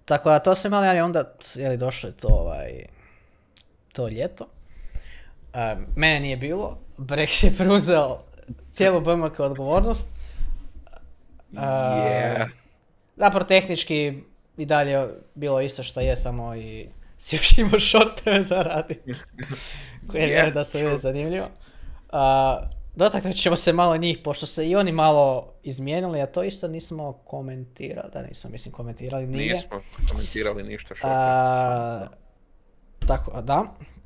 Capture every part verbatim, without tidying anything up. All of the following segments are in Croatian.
tako da to sam imali, ali onda je li došlo to, ovaj, to ljeto. Uh, mene nije bilo, Brex je preuzeo cijelu B M K odgovornost. Uh, yeah. Zapravo tehnički i dalje bilo isto što je, samo i si još imao shorteve za raditi. Koje yeah, vjerujem da su sure. Zanimljivo. Uh, dotaknut ćemo se malo njih, pošto se i oni malo izmijenili, a to isto nismo komentirali, da nismo mislim komentirali nije. Nismo komentirali ništa što. Uh, tako, da.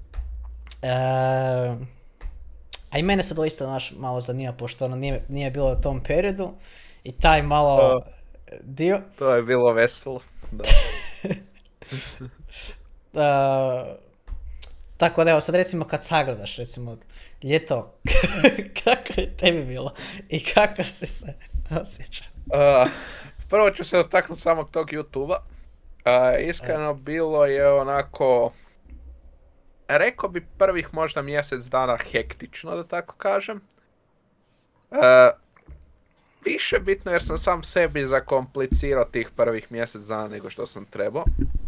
Uh, a i mene se doista naš malo zanima, pošto ono nije, nije bilo u tom periodu i taj malo uh, dio. To je bilo veselo, da. uh, tako da evo, sad recimo kad sagledaš, recimo ljeto, kako je tebi bilo i kako si se osjeća? Uh, prvo ću se dotaknuti samog tog YouTube-a. Uh, iskreno Eto. Bilo je onako, rekao bi prvih možda mjesec dana hektično, da tako kažem. Uh, više bitno jer sam sam sebi zakomplicirao tih prvih mjesec dana nego što sam trebao.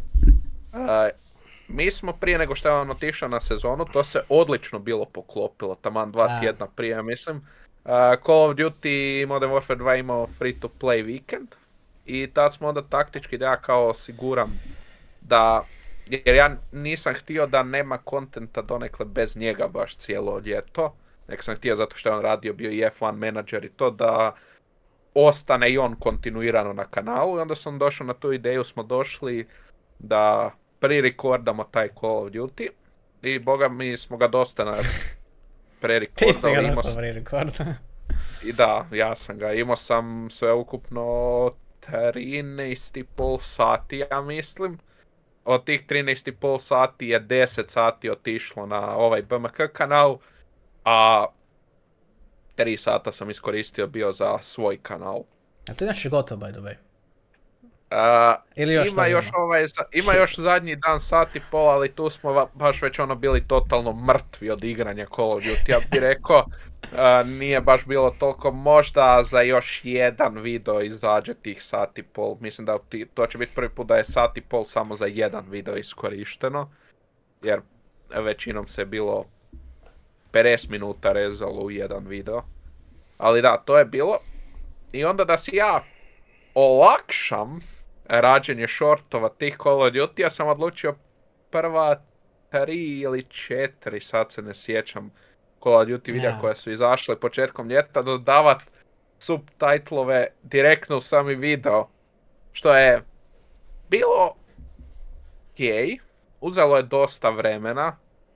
Uh, mi smo prije nego što je on otišao na sezonu, to se odlično bilo poklopilo, taman dva A. tjedna prije, mislim. Uh, Call of Duty Modern Warfare dva imao free to play vikend i tad smo onda taktički da ja kao osiguram da, jer ja nisam htio da nema kontenta donekle bez njega baš cijelo ljeto, nek sam htio zato što je on radio, bio i F jedan menadžer i to, da ostane i on kontinuirano na kanalu i onda sam došao na tu ideju, smo došli da pre-rekordamo taj Call of Duty i boga mi smo ga dosta na pre-rekordali. Ti si ga dosta pre-rekordali. I da, ja sam ga, imao sam sve ukupno trinaest i pol sati, ja mislim. Od tih trinaest i pol sati je deset sati otišlo na ovaj B M K kanal, a tri sata sam iskoristio bio za svoj kanal. A to je inače gotovo, by the way. Uh, Ili još ima, još ovaj, ima još zadnji dan sat i pol, ali tu smo baš već ono bili totalno mrtvi od igranja Call of Duty. Ja bih rekao, uh, nije baš bilo toliko, možda za još jedan video izađe tih sat i pol. Mislim da ti, to će biti prvi put da je sat i pol samo za jedan video iskorišteno. Jer većinom se bilo pedeset minuta rezalo u jedan video. Ali da, to je bilo. I onda da si ja olakšam rađenje shortova tih Call of Duty, ja sam odlučio prva tri ili četiri, sad se ne sjećam, Call of Duty videa yeah. koje su izašle početkom ljeta, dodavat subtitlove direktno u sami video, što je bilo okej, uzelo je dosta vremena,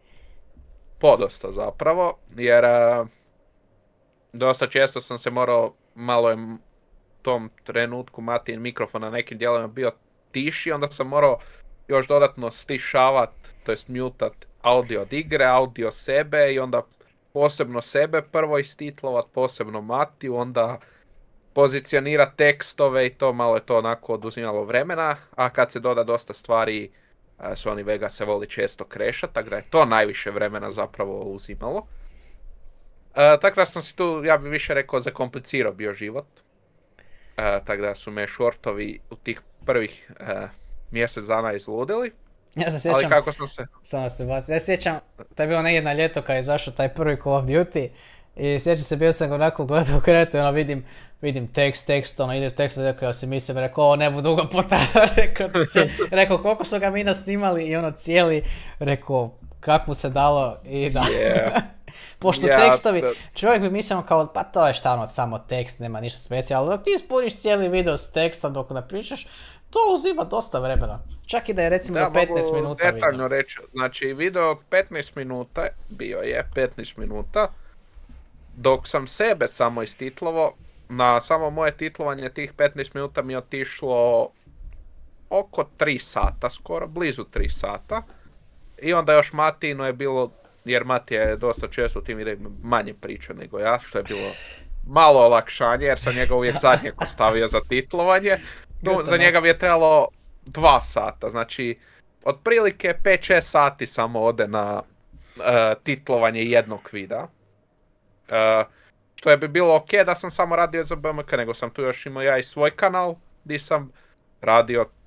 podosta zapravo, jer uh, dosta često sam se morao malo je tom trenutku Matin mikrofon na nekim dijelovima bio tiši, onda sam morao još dodatno stišavat, to jest mutat audio od igre, audio sebe i onda posebno sebe prvo istitlovat, posebno Matiju, onda pozicionirat tekstove i to malo je to onako oduzimalo vremena, a kad se doda dosta stvari, Sony Vega se voli često krešat, tako da je to najviše vremena zapravo uzimalo. Uh, tako da sam si tu, ja bih više rekao, zakomplicirao bio život. Uh, tako da su me shortovi u tih prvih uh, mjesec dana izludili. Ja se sjećam, ali kako sam se... Samo se vas, ja se sjećam, to je bilo negdje na ljeto kad je izašao taj prvi Call of Duty i sjećam se, bio sam ga onako gledao kretu i ono vidim, vidim tekst, tekst, ono ide s tekstom, rekao ja si mislim, rekao ovo ne bu dugo potrajalo, rekao, rekao koliko su ga mi nasnimali i ono cijeli, rekao kak mu se dalo i da. Yeah. Pošto yeah, tekstovi, to... čovjek bi mislio kao, pa to je šta ono, samo tekst, nema ništa specijalno, dok ti ispuniš cijeli video s tekstom dok napišeš, to uzima dosta vremena. Čak i da je recimo da, petnaest minuta video. Detaljno reći, znači video petnaest minuta, bio je petnaest minuta, dok sam sebe samo istitlovo, na samo moje titlovanje tih petnaest minuta mi je otišlo oko tri sata skoro, blizu tri sata. I onda još Matino je bilo, jer Mati je dosta često u tim videima manje pričao nego ja, što je bilo malo olakšanje, jer sam njega uvijek zadnjeg ostavio za titlovanje. No, za njega bi je trebalo dva sata, znači otprilike pet šest sati samo ode na uh, titlovanje jednog videa. Uh, što je bi bilo ok da sam samo radio za B M K, nego sam tu još imao ja i svoj kanal, gdje sam radio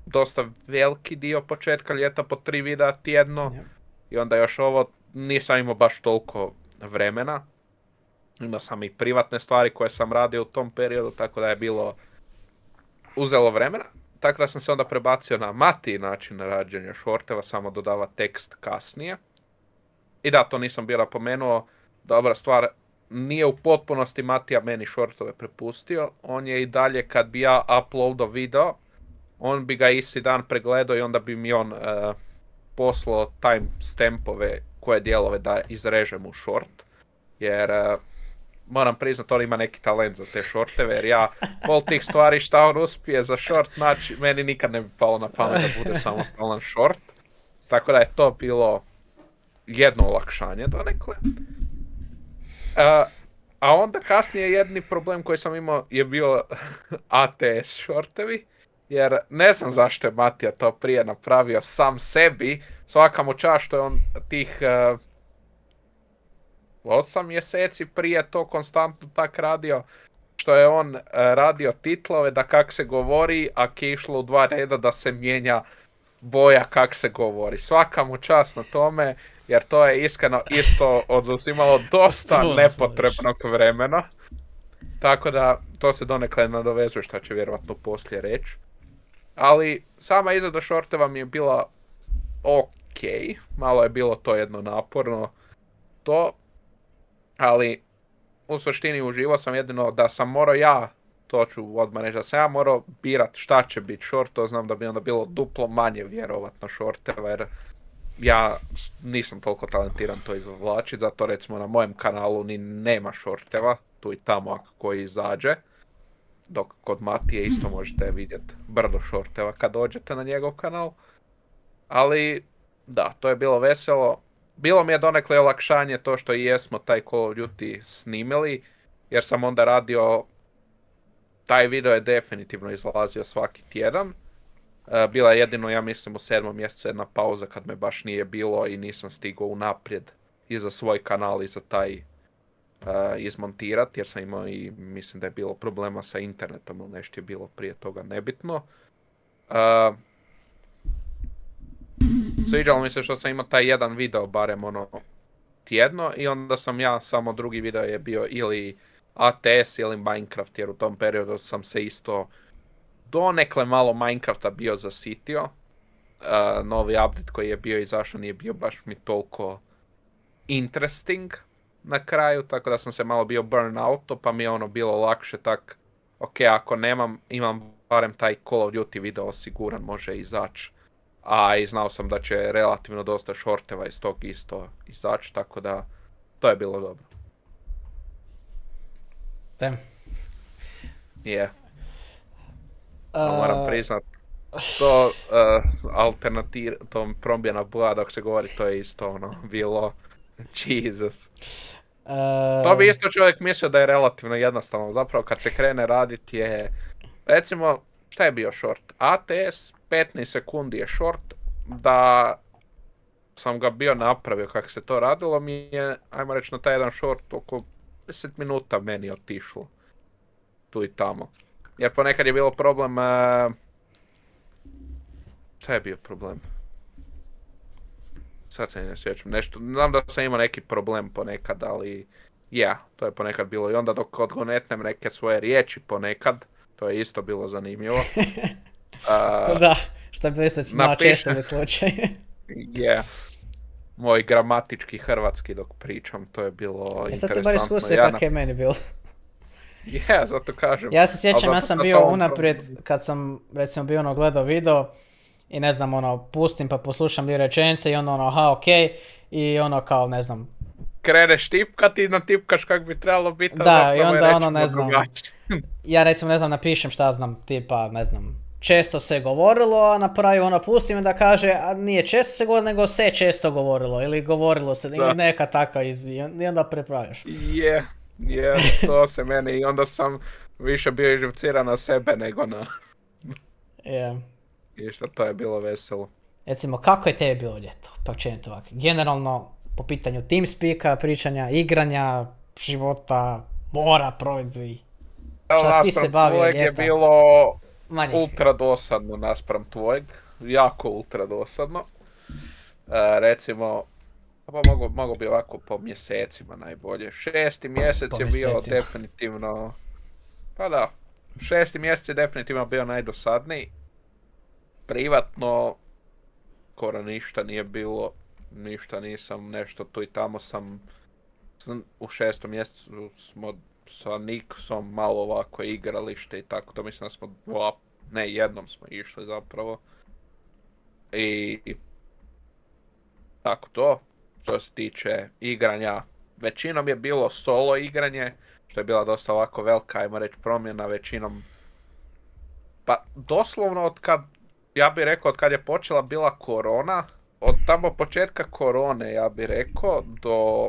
dosta veliki dio početka ljeta po tri videa tjedno. Yeah. I onda još ovo nisam imao baš toliko vremena. Imao sam i privatne stvari koje sam radio u tom periodu, tako da je bilo uzelo vremena. Tako da sam se onda prebacio na Matiji način rađenja shorteva, samo dodava tekst kasnije. I da, to nisam bio napomenuo, dobra stvar, nije u potpunosti Matija meni shortove prepustio, on je i dalje kad bi ja uploadao video, on bi ga isti dan pregledao i onda bi mi on uh, poslao timestampove koje dijelove da izrežem u short, jer uh, moram priznat, on ima neki talent za te shorteve, jer ja pol tih stvari šta on uspije za short, znači meni nikad ne bi palo na pamet da bude samostalan short, tako da je to bilo jedno olakšanje donekle. Uh, a onda kasnije jedni problem koji sam imao je bio A T S shortevi, jer ne znam zašto je Matija to prije napravio sam sebi, svaka mu čast što je on tih uh, osam mjeseci prije to konstantno tak radio, što je on uh, radio titlove da kak se govori, a ki je išlo u dva reda da se mijenja boja kak se govori. Svaka mu čast na tome, jer to je iskreno isto oduzimalo dosta nepotrebnog vremena. Tako da to se donekle nadovezuje što će vjerovatno poslije reći. Ali sama izrada shorteva mi je bila ok, malo je bilo to jedno naporno to, ali u suštini uživao sam jedino da sam morao ja, to ću odmah reći, da sam ja morao birat šta će biti short, to znam da bi onda bilo duplo manje vjerovatno shorteva, jer ja nisam toliko talentiran to izvlačiti, zato recimo na mojem kanalu ni nema shorteva, tu i tamo ako koji izađe. Dok kod Matije isto možete vidjeti brdo shorteva kad dođete na njegov kanal. Ali da, to je bilo veselo. Bilo mi je donekle olakšanje to što i jesmo taj Call of Duty snimili, jer sam onda radio, taj video je definitivno izlazio svaki tjedan. Bila je jedino, ja mislim, u sedmom mjesecu jedna pauza kad me baš nije bilo i nisam stigao unaprijed i za svoj kanal i za taj Uh, izmontirati, jer sam imao i mislim da je bilo problema sa internetom ili nešto je bilo prije toga, nebitno. Uh, sviđalo mi se što sam imao taj jedan video barem ono tjedno i onda sam ja, samo drugi video je bio ili A T S ili Minecraft, jer u tom periodu sam se isto donekle malo Minecrafta bio zasitio. Uh, novi update koji je bio izašao nije bio baš mi toliko interesting na kraju, tako da sam se malo bio burn-out, pa mi je ono bilo lakše tak, ok, ako nemam, imam barem taj Call of Duty video osiguran, može izaći. A i znao sam da će relativno dosta shorteva iz tog isto izaći, tako da to je bilo dobro. Damn. Je. Yeah. Uh... Moram priznat, to uh, alternativ, to promjena boja dok se govori, to je isto ono bilo... Jesus. Uh... To bi isto čovjek mislio da je relativno jednostavno, zapravo kad se krene raditi je, recimo, šta je bio short? A T S, petnaest sekundi je short, da sam ga bio napravio kako se to radilo, mi je, ajmo reći na taj jedan short, oko deset minuta meni otišlo, tu i tamo. Jer ponekad je bilo problem, uh... šta je bio problem? Sad se ne sjećam nešto, znam da sam imao neki problem ponekad, ali ja, yeah, to je ponekad bilo i onda dok odgonetnem neke svoje riječi ponekad, to je isto bilo zanimljivo. Uh, da, što bi isto znao često mi slučaj. Je, moj gramatički hrvatski dok pričam, to je bilo ja, interesantno. Sad se bar iskusio ja, kako je meni bilo. Je, yeah, zato kažem. Ja se sjećam, ja sam bio unaprijed, kad sam recimo bio ono gledao video, i ne znam, ono, pustim pa poslušam dvije rečenice i onda ono, aha, okej, okay, i ono kao, ne znam. Kreneš tipkati i natipkaš kak bi trebalo biti. Da, i onda ono, ne znam, ja recimo, ne znam, napišem šta znam, tipa, ne znam, često se govorilo, a na kraju ono pustim da kaže, a nije često se govorilo, nego se često govorilo, ili govorilo se, da. Ili neka taka iz, i onda prepraviš. Je, je, to se meni, i onda sam više bio izživciran na sebe nego na... Je. I što to je bilo veselo. Recimo, kako je tebi bilo ljeto? Pa činite ovako. Generalno, po pitanju TeamSpeaka, pričanja, igranja, života, mora, provedbi. Šta si ti se bavio ljeta? Je bilo Manje. ultra dosadno naspram tvojeg, jako ultra dosadno. Uh, recimo, pa mogu, mogu bi ovako po mjesecima najbolje. Šesti mjesec po je mjesecima. Bio definitivno, pa da, šesti mjesec je definitivno bio najdosadniji. Privatno, skoro ništa nije bilo, ništa nisam, nešto tu i tamo sam, u šestom mjesecu smo sa Niksom malo ovako igralište i tako, to mislim da smo dva, ne jednom smo išli zapravo. I, i tako to, što se tiče igranja, većinom je bilo solo igranje, što je bila dosta ovako velika, ajmo reći, promjena, većinom, pa doslovno od kad, ja bih rekao, od kad je počela bila korona, od tamo početka korone, ja bih rekao, do,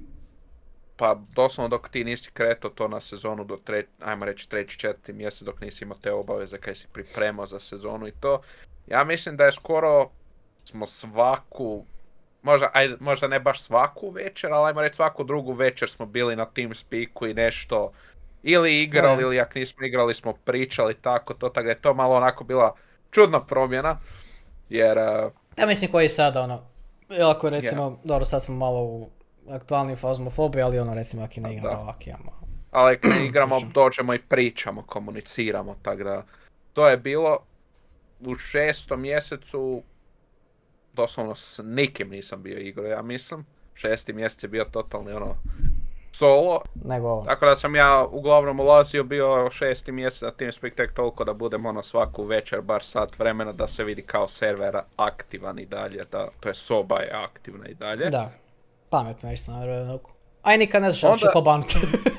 pa doslovno dok ti nisi kretao to na sezonu do tre, ajmo reći treći, četvrti mjesec, dok nisi imao te obaveze kaj si pripremao za sezonu i to, ja mislim da je skoro smo svaku, možda, aj, možda ne baš svaku večer, ali ajmo reći svaku drugu večer smo bili na TeamSpeaku i nešto, ili igrali, ne. Ili ako nismo igrali smo pričali tako, to tako da je to malo onako bila čudna promjena, jer... Uh, ja mislim koji sada ono, ako recimo, yeah. dobro sad smo malo u aktualnoj fazmofobiji, ali ono recimo ako ne igramo ovak imamo. Ali ako ne igramo, dođemo i pričamo, komuniciramo, tako da to je bilo u šestom mjesecu, doslovno s nikim nisam bio igrao, ja mislim. Šesti mjesec je bio totalni ono solo. Nego... Tako da sam ja uglavnom ulazio bio šesti mjesec na TeamSpeak tek toliko da budem ono svaku večer bar sat vremena da se vidi kao server aktivan i dalje, da to je soba je aktivna i dalje. Da, pametno nešto na vremenu. Aj nikad ne znaš, će pobanuti.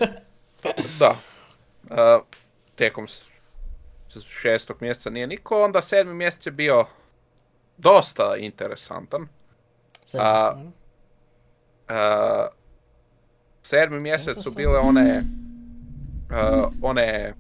Da, uh, tijekom šestog mjeseca nije niko, onda sedmi mjesec je bio dosta interesantan. Sedmi uh, uh, sedmi mjesec su bile one, uh, one,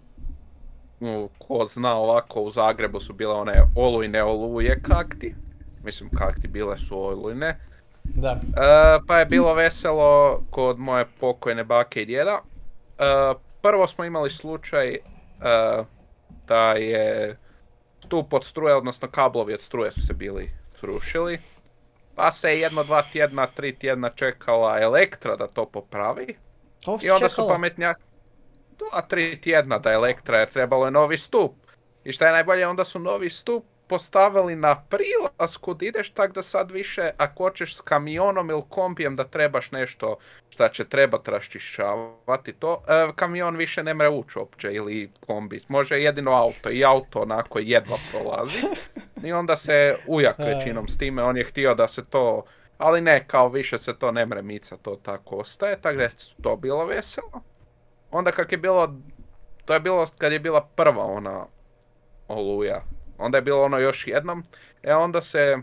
uh, ko zna ovako u Zagrebu su bile one olujne oluje kakti. Mislim kakti bile su olujne. Da. Uh, pa je bilo veselo kod moje pokojne bake i djeda. Uh, prvo smo imali slučaj uh, da je stup od struje, odnosno kablovi od struje su se bili srušili. Pa se jedno, dva tjedna, tri tjedna čekala Elektra da to popravi. To I onda čekala? su pametnjak... Dva, tri tjedna da Elektra, jer trebalo je novi stup. I šta je najbolje, onda su novi stup postavili na prilasku da ideš tak da sad više, ako hoćeš s kamionom ili kombijem da trebaš nešto šta će trebat raščišćavati to, e, kamion više ne mre ući uopće ili kombi, može jedino auto i auto onako jedva prolazi. I onda se ujak većinom s time, on je htio da se to, ali ne, kao više se to ne mre mica, to tako ostaje, tako da je to bilo veselo. Onda kak je bilo, to je bilo kad je bila prva ona oluja. Onda je bilo ono još jednom, e onda se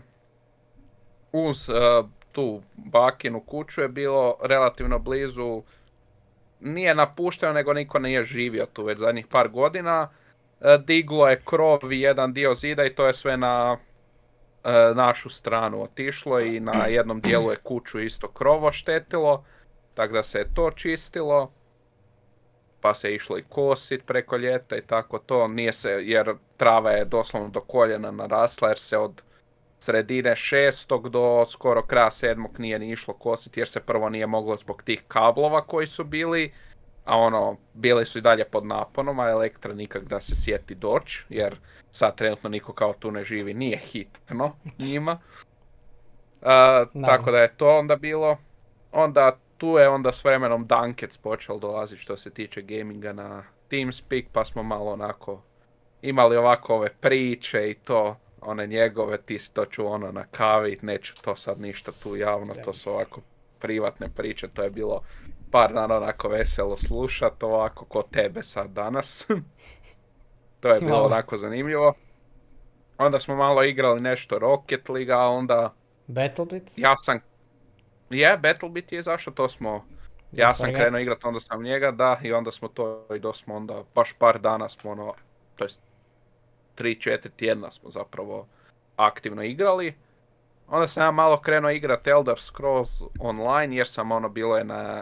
uz uh, tu bakinu kuću je bilo relativno blizu, nije napušteno nego niko nije živio tu već zadnjih par godina, uh, diglo je krov i jedan dio zida i to je sve na uh, našu stranu otišlo i na jednom dijelu je kuću isto krovo štetilo, tako da se je to čistilo. Pa se išlo i kosit preko ljeta i tako to, nije se, jer trava je doslovno do koljena narasla jer se od sredine šestog do skoro kraja sedmog nije ni išlo kositi jer se prvo nije moglo zbog tih kablova koji su bili, a ono, bili su i dalje pod naponom, a Elektra nikak da se sjeti doći, jer sad trenutno niko kao tu ne živi, nije hitno njima. Uh, tako da je to onda bilo, onda tu je onda s vremenom Dunkets počeo dolaziti što se tiče gaminga na TeamSpeak, pa smo malo onako imali ovako ove priče i to, one njegove, ti si to čuo ono na kavi, neću to sad ništa tu javno, to su ovako privatne priče, to je bilo par dana onako veselo slušat, ovako ko tebe sad danas. To je bilo onako zanimljivo. Onda smo malo igrali nešto Rocket League, a onda... BattleBit? Ja sam... Je, BattleBit je izašao, to smo... Ja sam krenuo igrat, onda sam njega, da, i onda smo to i do smo onda, baš par dana smo ono, to jest tri četiri tjedna smo zapravo aktivno igrali. Onda sam ja malo krenuo igrat Elder Scrolls Online jer sam ono bilo je na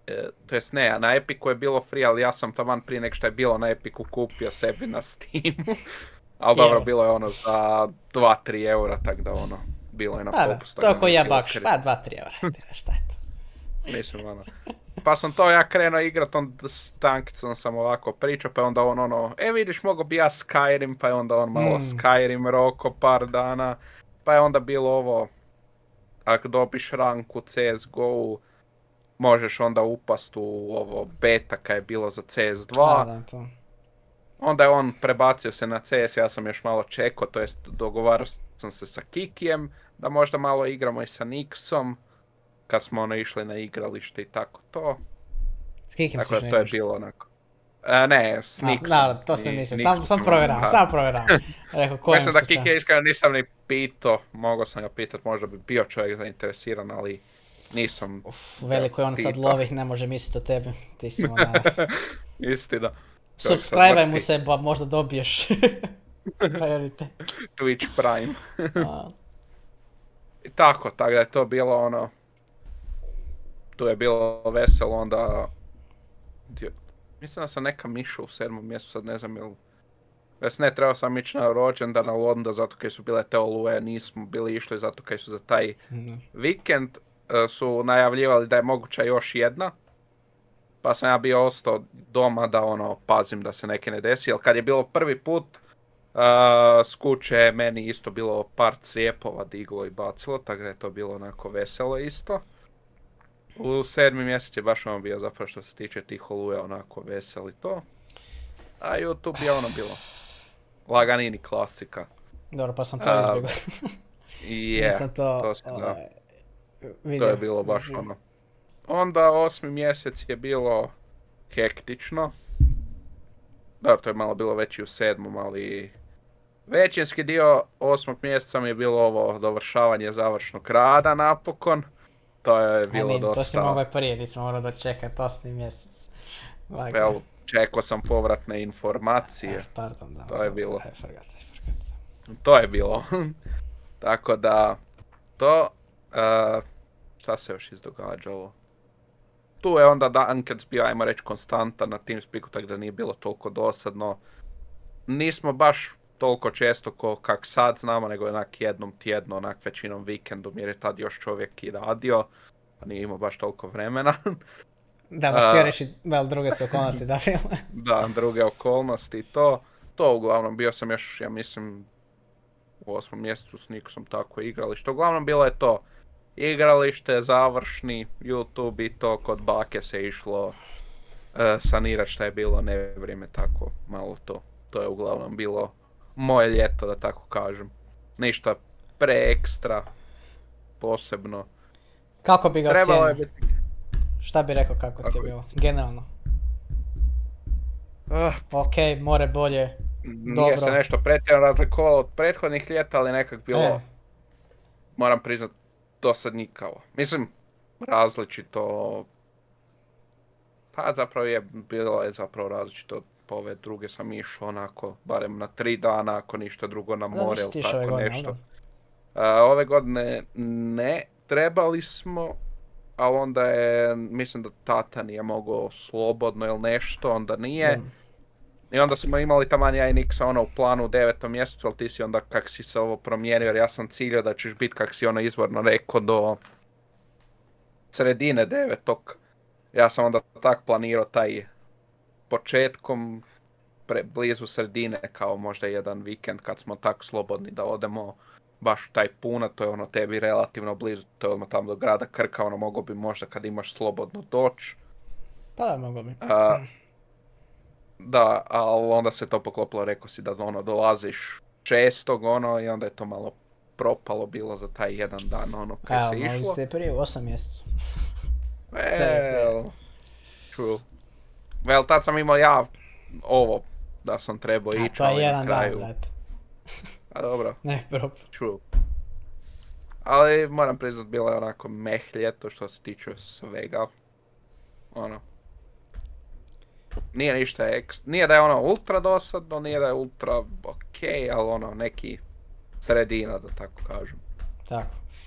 to jest ne, na Epiku je bilo free, ali ja sam taman prije nek što je bilo na Epiku kupio sebi na Steamu. Ali dobro, bilo je ono za dva do tri eura, tak da ono, bilo je na popustu. To ko ja bakš, pa dva do tri eura, šta je to? Mislim, ono. Pa sam to ja krenuo igrat, onda s Tankicom sam ovako pričao, pa onda on ono, e vidiš, mogo bi ja Skyrim, pa je onda on malo mm. Skyrim roko par dana, pa je onda bilo ovo, ako dobiš rank u C S G O, možeš onda upast u ovo beta kaj je bilo za C S dva. Da, da, to. Onda je on prebacio se na C S, ja sam još malo čekao, to jest dogovarao sam se sa Kikijem, da možda malo igramo i sa Nixom, kad smo ono išli na igralište i tako to. S Kikim tako da to je bilo onako. E, ne, s Nixom. Naravno, to sam mislio, sam, sam provjeravam, sam provjeravam. Rekao, kojem mislim da Kiki je iskreno nisam ni pitao, mogao sam ga pitat, možda bi bio čovjek zainteresiran, ali nisam. Uf, veliko je on sad lovi, ne može misliti o tebi, ti si ona... Istina. Subscribe mu se, pa možda dobiješ prioritet. Twitch Prime. I tako, tako da je to bilo ono... Tu je bilo veselo, onda... Mislim da sam neka miša u sedmom mjestu, sad ne znam jel... Ves ne, trebao sam ići na rođendan, ali onda zato kaj su bile te oluje, nismo bili išli zato kaj su za taj mm. vikend uh, su najavljivali da je moguća još jedna. Pa sam ja bio ostao doma da ono pazim da se neke ne desi, jer kad je bilo prvi put uh, s kuće meni isto bilo par crijepova diglo i bacilo, tako da je to bilo onako veselo isto. U sedmi mjesec je baš ono bio zapravo što se tiče tih oluje onako veseli to. A YouTube je ono bilo laganini klasika. Dobro, pa sam to izbjegao. I je, to, to, sam, da. To je bilo baš ono. Onda osmi mjesec je bilo hektično. Dobro, to je malo bilo već i u sedmom, ali... Većinski dio osmog mjeseca mi je bilo ovo dovršavanje završnog rada napokon. To je bilo Amin, dosta... To si mogao prije, nisam morao dočekati osmi mjesec. Vel, čekao sam povratne informacije. Eh, pardon, da. To je bilo. I forgot, I forgot. To je bilo. Tako da, to... Uh, šta se još izdogađalo? Tu je onda Dunkets bio, ajmo reći, konstantan na TeamSpeaku, tako da nije bilo toliko dosadno. Nismo baš toliko često ko kak sad znamo, nego onak jednom tjedno, onak većinom vikendom, jer je tad još čovjek i radio, pa nije imao baš toliko vremena. Da, baš ti reći, vel, druge su okolnosti, da filme. Da, druge okolnosti i to. To uglavnom, bio sam još, ja mislim, u osmom mjesecu s Nixom tako igralište. Uglavnom bilo je to igralište, završni, YouTube i to kod bake se išlo uh, sanirati šta je bilo nevrijeme, tako malo to. To je uglavnom bilo moje ljeto, da tako kažem. Ništa preekstra, posebno. Kako bi ga Trebalo ocijenio? Biti... Šta bi rekao kako, kako ti je bilo? Generalno. Uh, ok, more bolje, nije dobro. Se nešto pretjerano razlikovalo od prethodnih ljeta, ali nekak bilo, e. moram priznat, dosadnikavo. Mislim, različito, pa zapravo je bilo je zapravo različito. Po ove druge sam išao onako, barem na tri dana, ako ništa drugo na more ili tako ove godine, nešto. Uh, ove godine ne, trebali smo, ali onda je, mislim da tata nije mogao slobodno ili nešto, onda nije. Mm. I onda smo imali taman ja i Nixa ono u planu u devetom mjesecu, ali ti si onda kak si se ovo promijenio, jer ja sam ciljao da ćeš biti kak si ono izvorno rekao do sredine devetog. Ja sam onda tak planirao taj početkom, pre, blizu sredine, kao možda jedan vikend kad smo tak slobodni da odemo baš u taj Puna, to je ono tebi relativno blizu, to je odmah tamo do grada Krka, ono mogo bi možda kad imaš slobodno doći. Pa da, mogo bi. Uh, da, ali onda se to poklopilo, rekao si da ono dolaziš šestog ono i onda je to malo propalo bilo za taj jedan dan ono kaj se išlo. Evo, možda ste prije u osam mjesecu. Well, true. Well, tad sam imao ja ovo da sam trebao ići na kraju. To je jedan dan, brate. A dobro. Ne, problem. True. Ali moram priznat, bilo je onako meh ljeto što se tiče svega. Ono. Nije ništa ekstra, nije da je ono ultra dosadno, nije da je ultra okej, okay, ali ono neki sredina da tako kažem. Tako.